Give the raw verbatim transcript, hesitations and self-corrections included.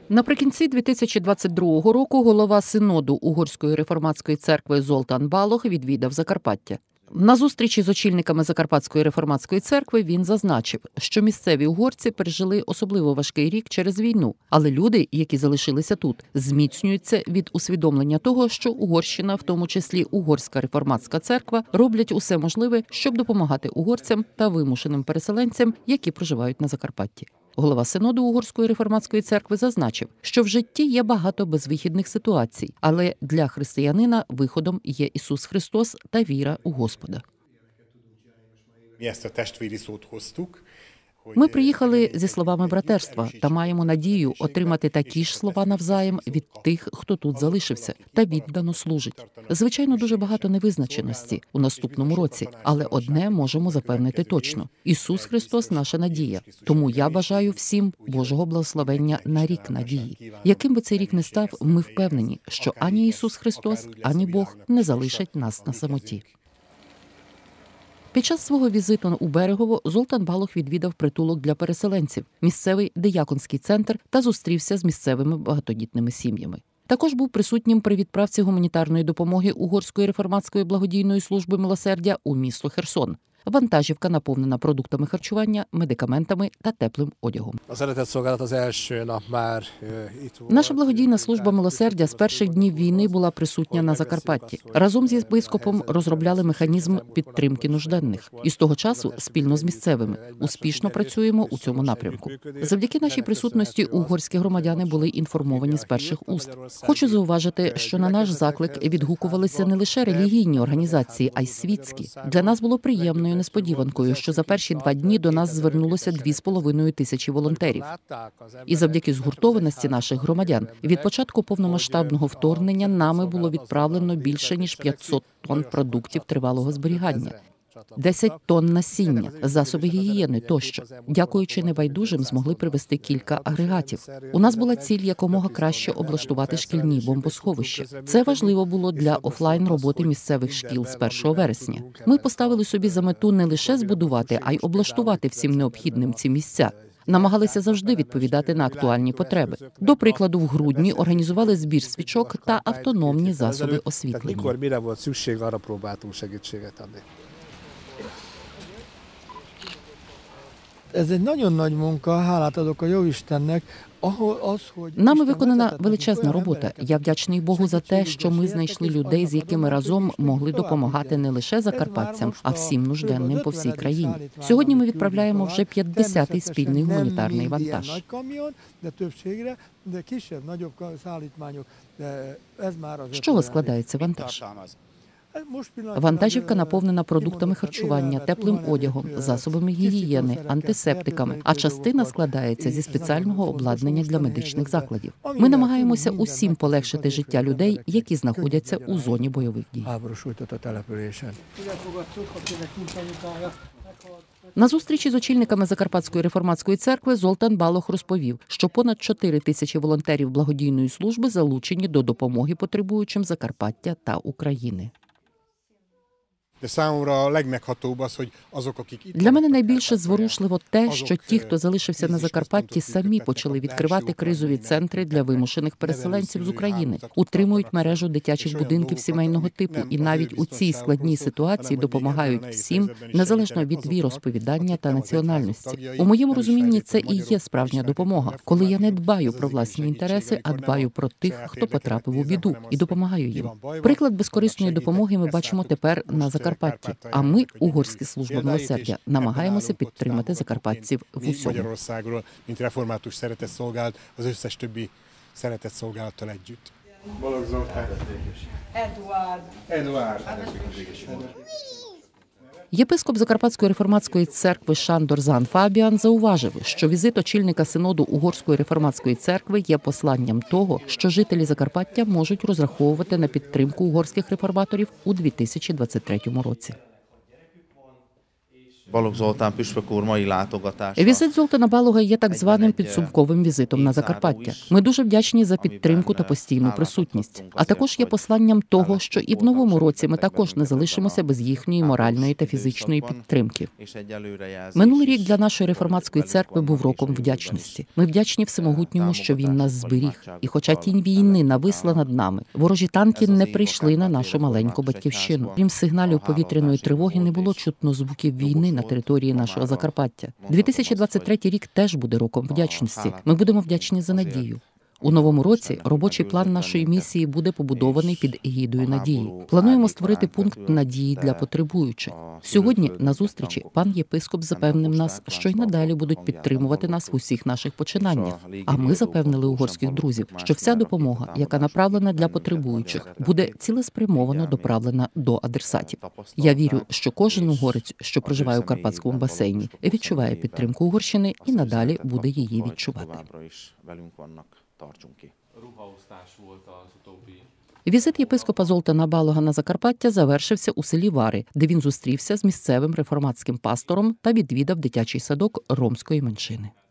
Наприкінці дві тисячі двадцять другого року голова Синоду Угорської реформатської церкви Золтан Балох відвідав Закарпаття. На зустрічі з очільниками Закарпатської реформатської церкви він зазначив, що місцеві угорці пережили особливо важкий рік через війну, але люди, які залишилися тут, зміцнюються від усвідомлення того, що Угорщина, в тому числі Угорська реформатська церква, роблять усе можливе, щоб допомагати угорцям та вимушеним переселенцям, які проживають на Закарпатті. Голова Синоду Угорської реформатської церкви зазначив, що в житті є багато безвихідних ситуацій, але для християнина виходом є Ісус Христос та віра у Господа. Ми приїхали зі словами братерства та маємо надію отримати такі ж слова навзаєм від тих, хто тут залишився та віддано служить. Звичайно, дуже багато невизначеності у наступному році, але одне можемо запевнити точно – Ісус Христос – наша надія. Тому я бажаю всім Божого благословення на рік надії. Яким би цей рік не став, ми впевнені, що ані Ісус Христос, ані Бог не залишать нас на самоті. Під час свого візиту у Берегово Золтан Балох відвідав притулок для переселенців, місцевий дияконський центр та зустрівся з місцевими багатодітними сім'ями. Також був присутнім при відправці гуманітарної допомоги Угорської реформатської благодійної служби милосердя у місто Херсон. Вантажівка наповнена продуктами харчування, медикаментами та теплим одягом. Наша благодійна служба милосердя з перших днів війни була присутня на Закарпатті. Разом з єпископом розробляли механізм підтримки нужденних. І з того часу, спільно з місцевими, успішно працюємо у цьому напрямку. Завдяки нашій присутності угорські громадяни були інформовані з перших уст. Хочу зауважити, що на наш заклик відгукувалися не лише релігійні організації, а й світські. Для нас було приємною несподіванкою, що за перші два дні до нас звернулося дві з половиною тисячі волонтерів. І завдяки згуртованості наших громадян від початку повномасштабного вторгнення нами було відправлено більше ніж п'ятсот тонн продуктів тривалого зберігання. десять тонн насіння, засоби гігієни тощо. Дякуючи небайдужим, змогли привезти кілька агрегатів. У нас була ціль якомога краще облаштувати шкільні бомбосховища. Це важливо було для офлайн-роботи місцевих шкіл з першого вересня. Ми поставили собі за мету не лише збудувати, а й облаштувати всім необхідним ці місця. Намагалися завжди відповідати на актуальні потреби. До прикладу, в грудні організували збір свічок та автономні засоби освітлення. Нами виконана величезна робота. Я вдячний Богу за те, що ми знайшли людей, з якими разом могли допомагати не лише закарпатцям, а всім нужденним по всій країні. Сьогодні ми відправляємо вже п'ятдесятий спільний гуманітарний вантаж. З чого складається вантаж? Вантажівка наповнена продуктами харчування, теплим одягом, засобами гігієни, антисептиками, а частина складається зі спеціального обладнання для медичних закладів. Ми намагаємося усім полегшити життя людей, які знаходяться у зоні бойових дій. На зустрічі з очільниками Закарпатської реформатської церкви Золтан Балох розповів, що понад чотири тисячі волонтерів благодійної служби залучені до допомоги потребуючим Закарпаття та України. Для мене найбільше зворушливо те, що ті, хто залишився на Закарпатті, самі почали відкривати кризові центри для вимушених переселенців з України, утримують мережу дитячих будинків сімейного типу і навіть у цій складній ситуації допомагають всім, незалежно від віросповідання та національності. У моєму розумінні це і є справжня допомога, коли я не дбаю про власні інтереси, а дбаю про тих, хто потрапив у біду, і допомагаю їм. Приклад безкорисної допомоги ми бачимо тепер на Закарпатті. Закарпатті. А ми, Угорська служба милосердя, намагаємося підтримати закарпатців в усьому. Єпископ Закарпатської реформатської церкви Шандор Зан Фабіан зауважив, що візит очільника Синоду Угорської реформатської церкви є посланням того, що жителі Закарпаття можуть розраховувати на підтримку угорських реформаторів у дві тисячі двадцять третьому році. Balogh Zoltán püspök úr mai látogatása. Візит Золтана Балуга є так званим підсумковим візитом на Закарпаття. Ми дуже вдячні за підтримку та постійну присутність. А також є посланням того, що і в новому році ми також не залишимося без їхньої моральної та фізичної підтримки. Минулий рік для нашої реформатської церкви був роком вдячності. Ми вдячні Всемогутньому, що він нас зберіг. І хоча тінь війни нависла над нами, ворожі танки не прийшли на нашу маленьку батьківщину. Крім сигналів повітряної тривоги, не було чутно звуків війни на території нашого Закарпаття. дві тисячі двадцять третій рік теж буде роком вдячності. Ми будемо вдячні за надію. У новому році робочий план нашої місії буде побудований під егідою надії. Плануємо створити пункт надії для потребуючих. Сьогодні на зустрічі пан єпископ запевнив нас, що й надалі будуть підтримувати нас в усіх наших починаннях. А ми запевнили угорських друзів, що вся допомога, яка направлена для потребуючих, буде цілеспрямовано доправлена до адресатів. Я вірю, що кожен угорець, що проживає у Карпатському басейні, відчуває підтримку Угорщини і надалі буде її відчувати. Візит єпископа Золтана Балуга на Закарпаття завершився у селі Вари, де він зустрівся з місцевим реформатським пастором та відвідав дитячий садок ромської меншини.